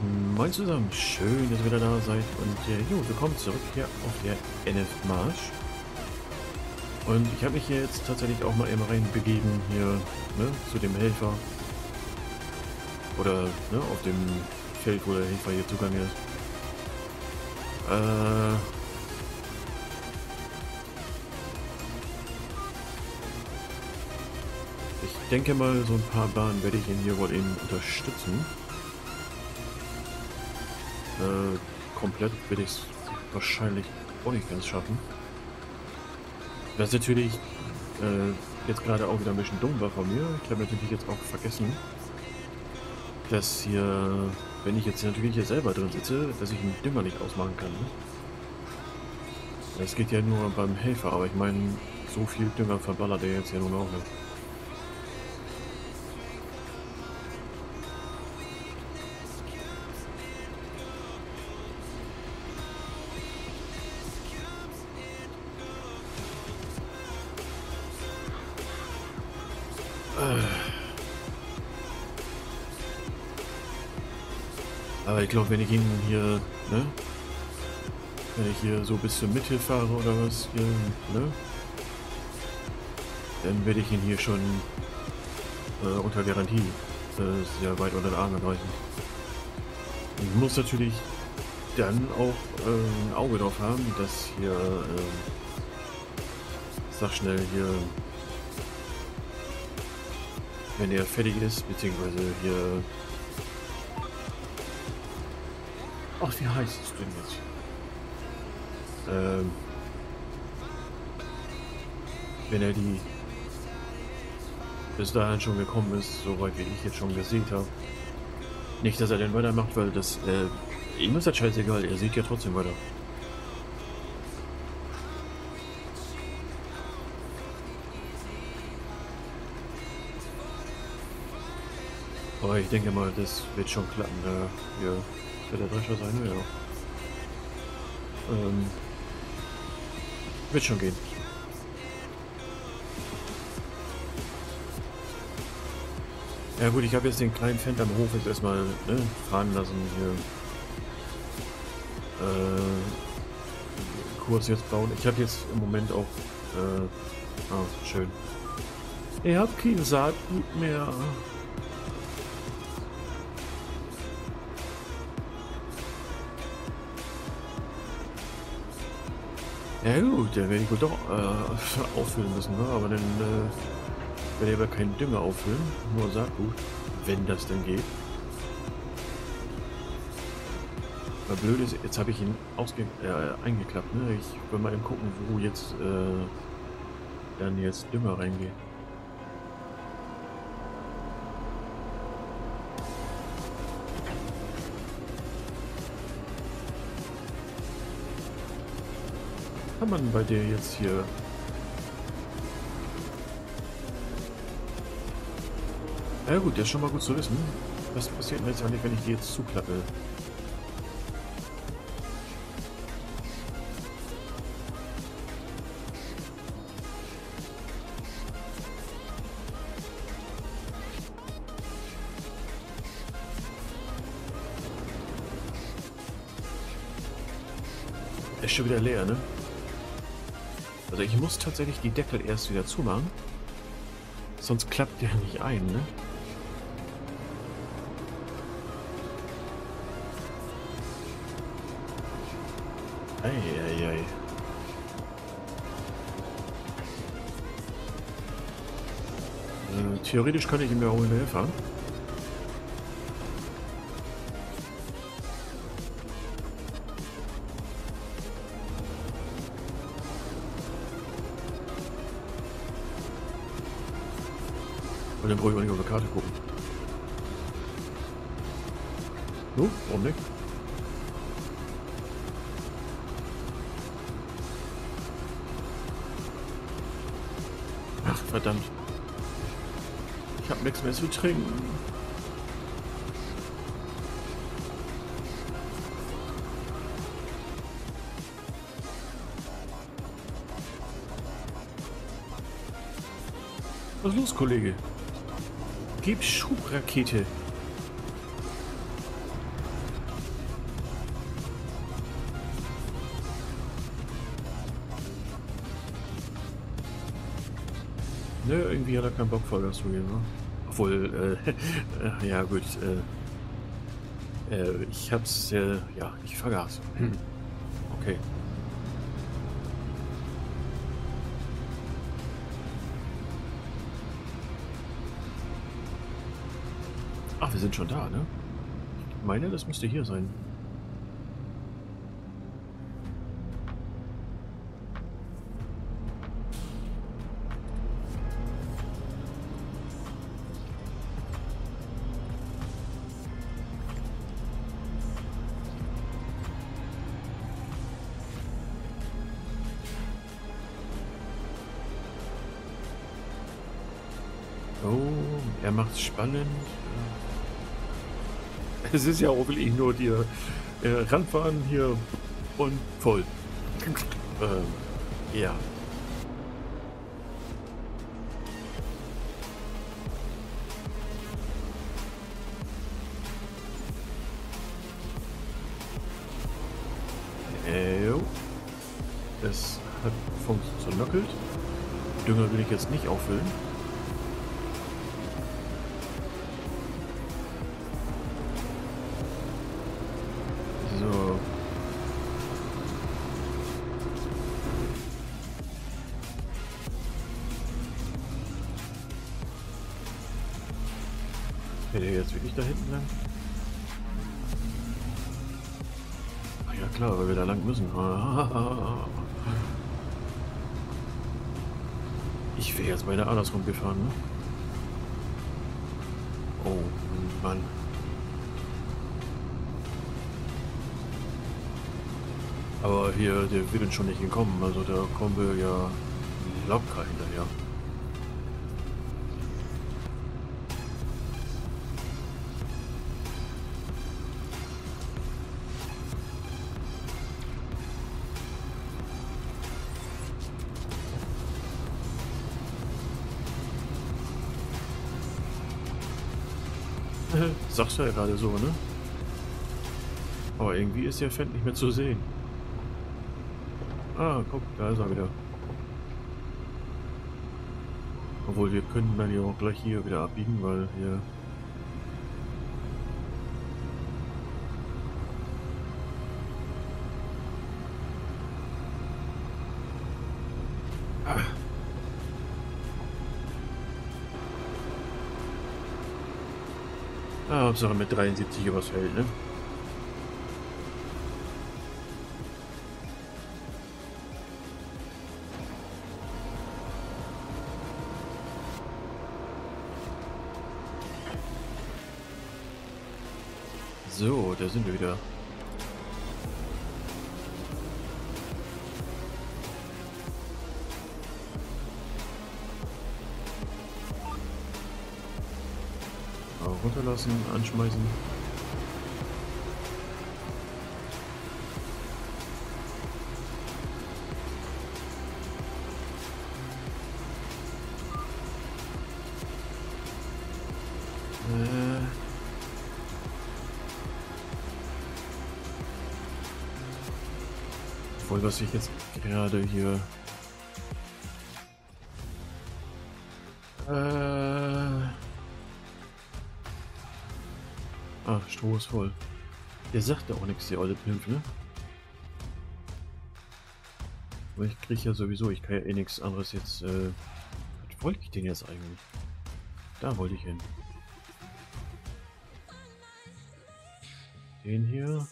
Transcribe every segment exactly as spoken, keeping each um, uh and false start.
Moin zusammen, schön, dass ihr wieder da seid und äh, jo, willkommen zurück hier auf der N F Marsch. Und ich habe mich hier jetzt tatsächlich auch mal eben reinbegeben hier, ne, zu dem Helfer. Oder, ne, auf dem Feld, wo der Helfer hier zugange ist. Äh... Ich denke mal, so ein paar Bahnen werde ich ihn hier wohl eben unterstützen. Äh, komplett werde ich es wahrscheinlich auch nicht ganz schaffen. Was natürlich äh, jetzt gerade auch wieder ein bisschen dumm war von mir. Ich habe natürlich jetzt auch vergessen, dass hier, wenn ich jetzt natürlich hier selber drin sitze, dass ich den Dünger nicht ausmachen kann. Ne? Das geht ja nur beim Helfer, aber ich meine, so viel Dünger verballert er jetzt ja nun auch nicht. Aber ich glaube, wenn ich ihn hier, ne, wenn ich hier so bis zur Mitte fahre oder was, hier, ne, dann werde ich ihn hier schon äh, unter Garantie äh, sehr weit unter den Arm erreichen. Ich muss natürlich dann auch äh, ein Auge drauf haben, dass hier, äh, sag schnell hier, wenn er fertig ist, beziehungsweise hier. Ach, wie heißt es denn jetzt? Ähm, wenn er die bis dahin schon gekommen ist, soweit wie ich jetzt schon gesehen habe. Nicht, dass er den weitermacht, weil das, äh, ihm ist das scheißegal, er sieht ja trotzdem weiter. Aber ich denke mal, das wird schon klappen, da hier wird der Drescher sein, ja. Ähm, wird schon gehen. Ja gut, ich habe jetzt den kleinen Fendt am Hof jetzt erstmal, ne, fahren lassen hier. Äh, Kurs jetzt bauen. Ich habe jetzt im Moment auch, äh, ah, schön. Ich habe kein Saatgut mehr. Ja gut, der werde ich wohl doch äh, auffüllen müssen, ne? Aber dann äh, werde ich aber keinen Dünger auffüllen, nur Saatgut, wenn das denn geht. Aber blöd ist, jetzt habe ich ihn ausge äh, eingeklappt, ne? Ich will mal eben gucken, wo jetzt äh, dann jetzt Dünger reingeht. Kann man bei dir jetzt hier... Ja gut, das ist schon mal gut zu wissen. Was passiert denn jetzt eigentlich, wenn ich die jetzt zuklappe? Ist schon wieder leer, ne? Also ich muss tatsächlich die Deckel erst wieder zumachen. Sonst klappt der nicht ein, ne? Eieiei. Äh, theoretisch könnte ich ihm ja auch hinterher fahren. Und dann brauche ich auch nicht auf der Karte gucken. No, warum nicht? Ach, verdammt. Ich habe nichts mehr zu trinken. Was ist los, Kollege? Gib Schubrakete. Ne, irgendwie hat er keinen Bock, Vollgas zu geben, ne? Obwohl, äh, äh, ja gut, äh, äh, ich hab's, äh, ja, ich vergaß. Hm, okay. Ach, wir sind schon da, ne? Ich meine, das müsste hier sein. Oh, er macht's spannend. Es ist ja auch wirklich nur dir äh, ranfahren hier und voll. ähm, ja. Äh, jo. Es hat funktioniert. Dünger will ich jetzt nicht auffüllen. So. Fährt er jetzt wirklich da hinten lang? Ach ja klar, weil wir da lang müssen. Ich wäre jetzt beinahe andersrum gefahren, ne? Oh Mann. Aber hier, der will uns schon nicht entkommen. Also da kommen wir ja locker hinterher. Sagst du ja gerade so, ne? Aber irgendwie ist der Fan nicht mehr zu sehen. Ah, guck, da ist er wieder. Obwohl, wir können dann ja auch gleich hier wieder abbiegen, weil hier... Ah. Ah, Hauptsache mit dreiundsiebzig übers Feld, ne? So, da sind wir wieder. Mal runterlassen, anschmeißen. Äh... Obwohl, was ich jetzt gerade hier... Äh... Ah, Stroh ist voll. Der sagt ja auch nichts, der alte Pimpf, ne? Aber ich kriege ja sowieso, ich kann ja eh nichts anderes jetzt... Äh... Was wollte ich denn jetzt eigentlich? Da wollte ich hin. Den hier...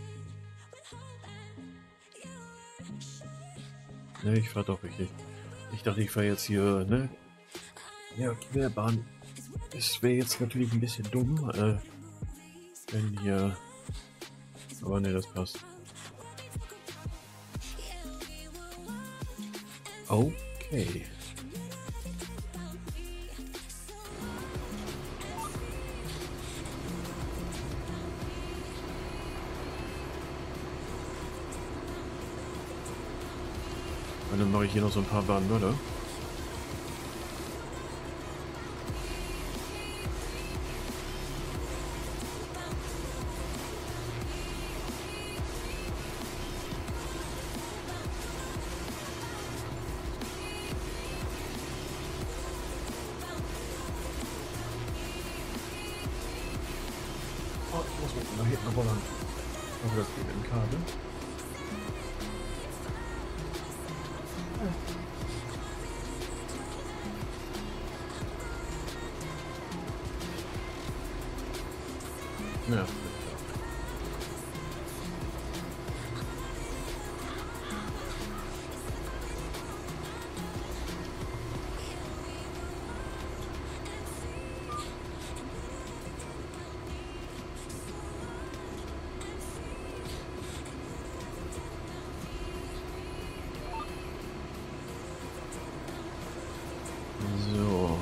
Ne, ich fahr doch richtig. Ich dachte, ich fahre jetzt hier, ne? Ja, Querbahn. Das wäre jetzt natürlich ein bisschen dumm, äh, wenn hier... Aber ne, das passt. Okay. Und dann mache ich hier noch so ein paar Bahnen, oder? muss man nach hinten rollern. Aber das geht mit dem Kabel. Ja. So.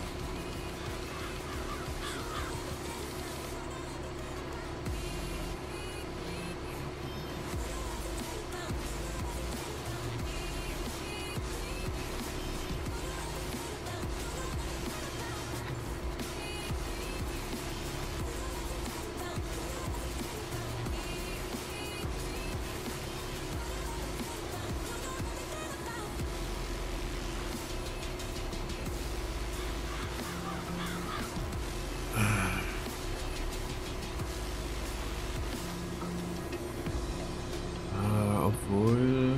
Äh, obwohl...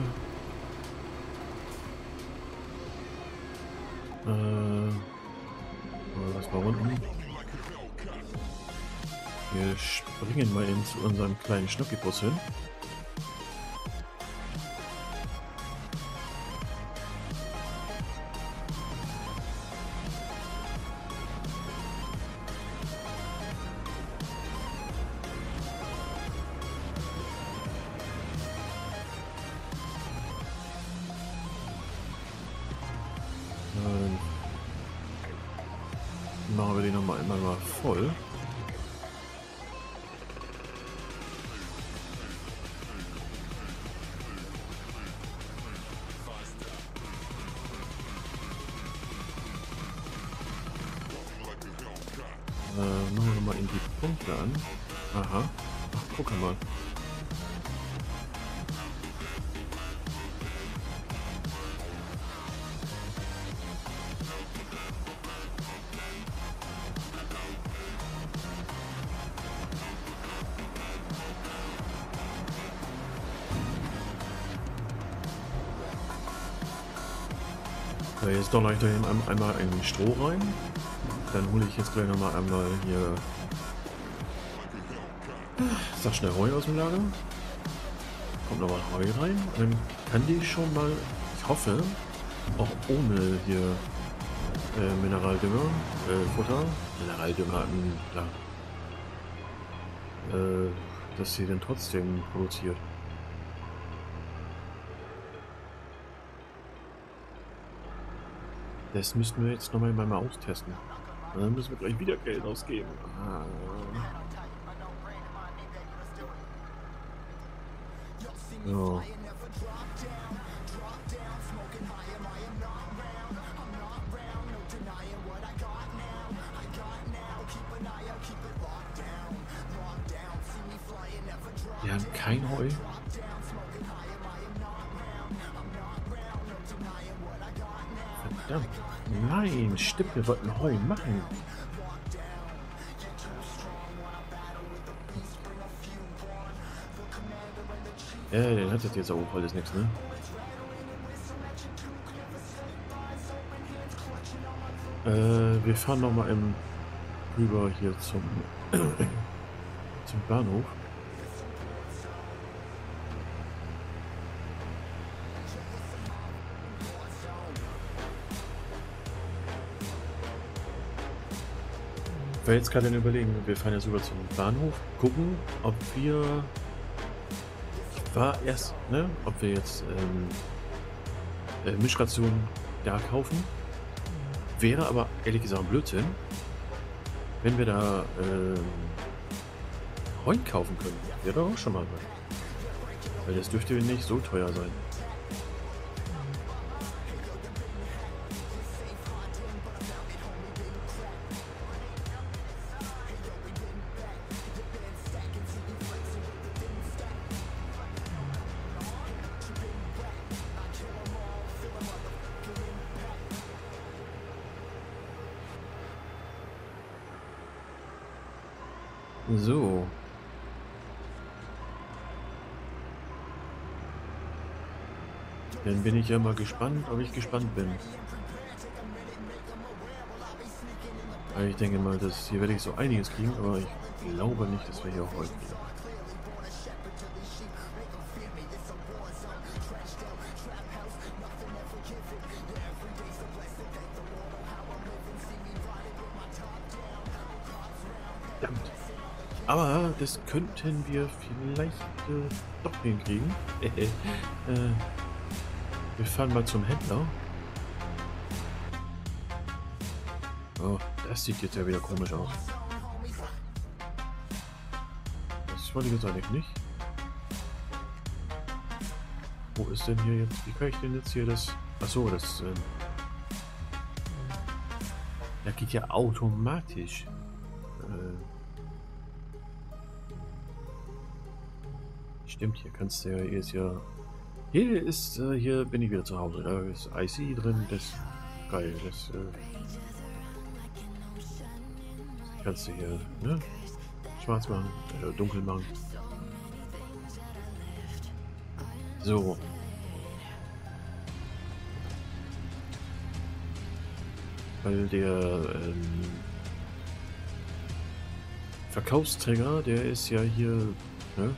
Äh... Was war unten? Wir springen mal eben zu unserem kleinen Schnuckibus hin. Dann machen wir den nochmal einmal mal voll. Äh, machen wir nochmal in die Punkte an. Aha. Ach, guck mal. Ja, jetzt donner ich da eben einmal in Stroh rein. Dann hole ich jetzt gleich nochmal einmal hier... Sag schnell Heu aus dem Lager. Kommt nochmal Heu rein. Dann kann die schon mal, ich hoffe, auch ohne hier äh, Mineraldünger, äh, Futter, Mineraldünger, ja, äh, dass sie dann trotzdem produziert. Das müssten wir jetzt nochmal mal austesten. Dann müssen wir gleich wieder Geld ausgeben. Ah. So. Wir haben kein Heu. Verdammt. Nein, stimmt, wir wollten Heu machen. Ja, den hat das jetzt auch alles nichts, ne? Äh, wir fahren noch mal im rüber hier zum zum Bahnhof. Ich will jetzt gerade überlegen, wir fahren jetzt rüber zum Bahnhof, gucken, ob wir... Ich war erst, ne, ob wir jetzt ähm, äh, Mischrationen da kaufen. Wäre aber ehrlich gesagt ein Blödsinn, wenn wir da ähm, Heu kaufen können. Wäre auch schon mal was. Weil das dürfte nicht so teuer sein. So. Dann bin ich ja mal gespannt, ob ich gespannt bin. Weil ich denke mal, dass hier werde ich so einiges kriegen, aber ich glaube nicht, dass wir hier auch heute wieder. Verdammt. Aber das könnten wir vielleicht äh, doch hinkriegen. äh, wir fahren mal zum Händler. Oh, das sieht jetzt ja wieder komisch aus. Das wollte ich jetzt eigentlich nicht. Wo ist denn hier jetzt? Wie kann ich denn jetzt hier das... Achso, das... Ähm, das geht ja automatisch. Äh, stimmt, hier kannst du ja... Hier ist ja... Hier ist... Äh, hier bin ich wieder zu Hause. Da ist I C drin. Das... Geil. Das... Äh, kannst du hier... Ne? Schwarz machen. Äh, dunkel machen. So. Weil der ähm, Verkaufsträger, der ist ja hier, ne?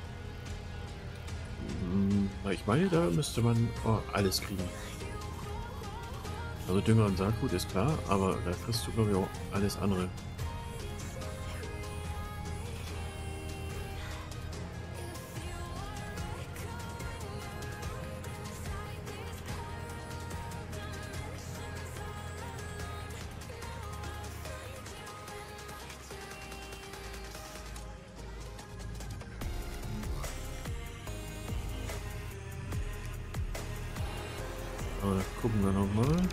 Hm, ich meine, da müsste man oh, alles kriegen. Also Dünger und Saatgut ist klar, aber da kriegst du, glaube ich, auch alles andere. Aber da gucken wir nochmal.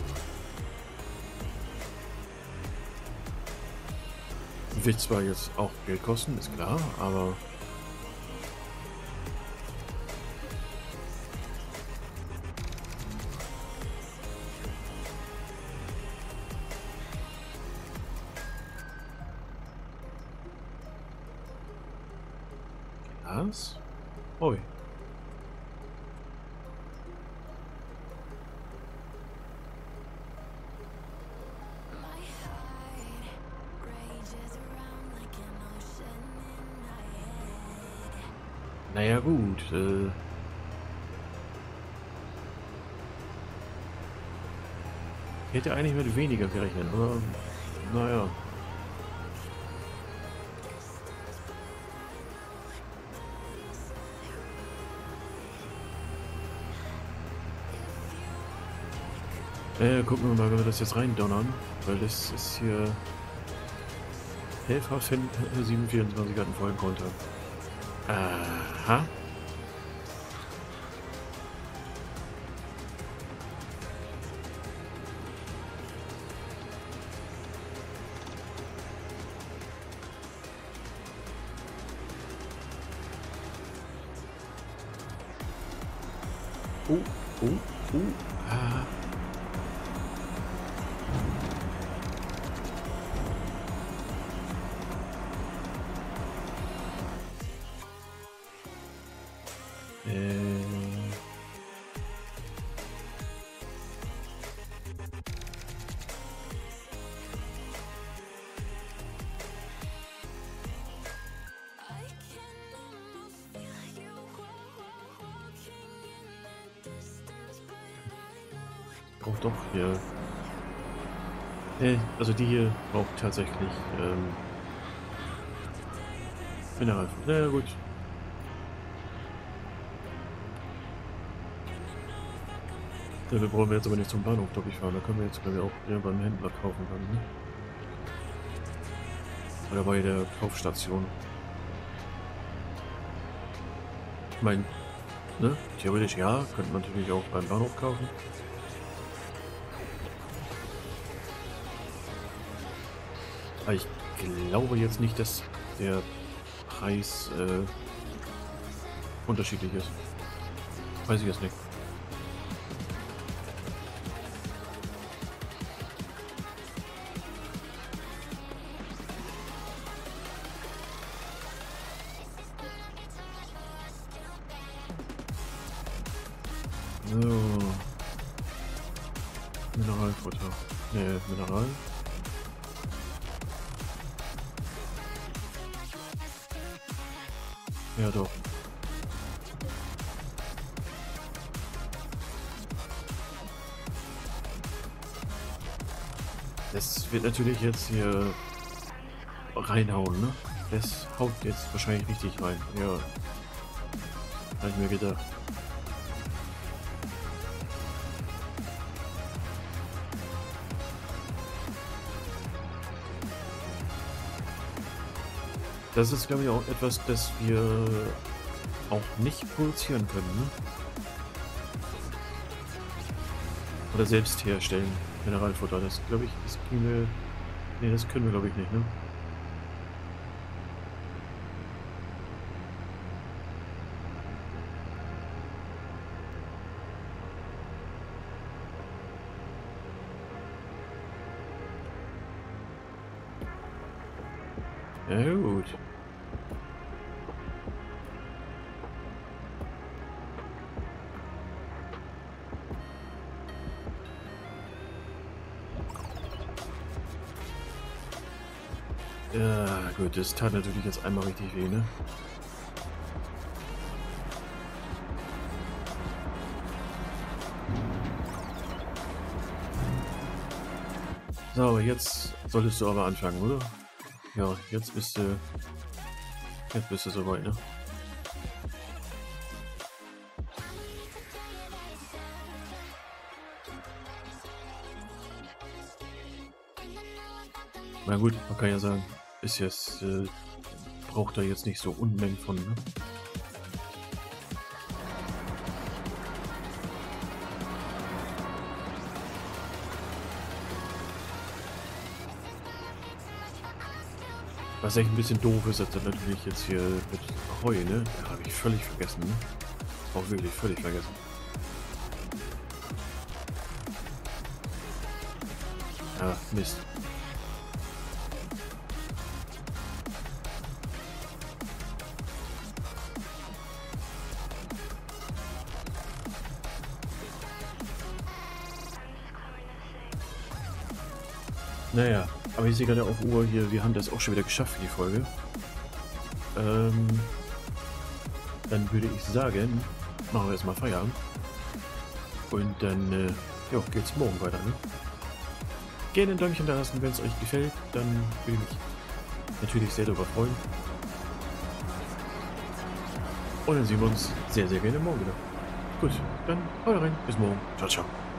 Wird zwar jetzt auch Geld kosten, ist klar, aber... Glas? Ui. Naja gut, äh... ich hätte eigentlich mit weniger gerechnet, aber... Naja. Äh, gucken wir mal, wenn wir das jetzt rein donnern, weil das ist hier... Helfer finden sieben vierundzwanzig hat einen vollen Konter. Aha. Oh, oh, oh, ah. Äh. Braucht doch hier. Äh, also die hier braucht tatsächlich ähm, Mineral. Na ja, gut. Ja, wir brauchen jetzt aber nicht zum Bahnhof, glaube ich, fahren. Da können wir jetzt, glaube ich, auch ja, beim Händler kaufen dann, ne? Oder bei der Kaufstation. Ich meine, ne? Theoretisch ja, könnte man natürlich auch beim Bahnhof kaufen. Aber ich glaube jetzt nicht, dass der Preis äh, unterschiedlich ist. Weiß ich jetzt nicht. So. Mineralfutter. Ne, Mineral. Ja doch. Das wird natürlich jetzt hier reinhauen, ne? Das haut jetzt wahrscheinlich richtig rein. Ja. Habe ich mir gedacht. Das ist, glaube ich, auch etwas, das wir auch nicht produzieren können, ne? Oder selbst herstellen. Mineralfutter, das glaube ich, das kriegen wir. Ne, das können wir, glaube ich, nicht, ne? Ja, gut. Ja, gut, das tat natürlich jetzt einmal richtig weh, ne? So, jetzt solltest du aber anfangen, oder? Ja, jetzt bist du. Jetzt bist du soweit, ne? Na gut, man kann ja sagen, ist jetzt, äh, braucht er jetzt nicht so Unmengen von, ne? Was echt ein bisschen doof ist, ist dann natürlich jetzt hier mit Heu, ne? Da habe ich völlig vergessen, ne? Auch wirklich völlig vergessen. Ja, Mist. Naja, aber ich sehe gerade auf Uhr hier, wir haben das auch schon wieder geschafft für die Folge. Ähm, dann würde ich sagen, machen wir erstmal Feierabend. Und dann, äh, ja, geht's morgen weiter, ne? Gerne ein Däumchen da lassen, wenn es euch gefällt, dann würde ich mich natürlich sehr darüber freuen. Und dann sehen wir uns sehr, sehr gerne morgen wieder. Gut, dann haut rein, bis morgen. Ciao, ciao.